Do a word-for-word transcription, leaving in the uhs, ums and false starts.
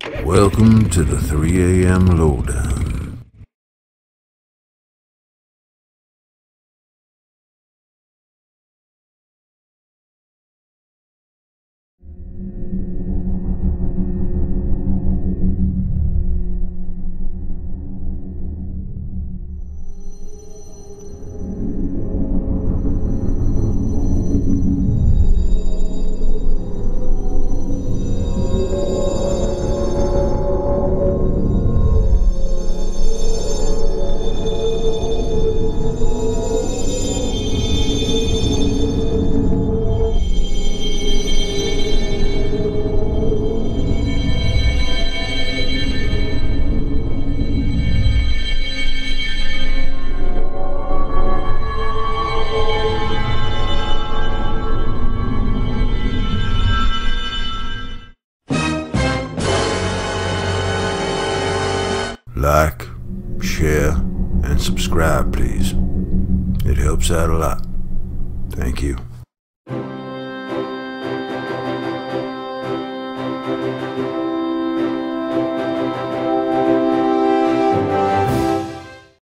Welcome to the three A M lowdown. Like, share, and subscribe, please. It helps out a lot. Thank you.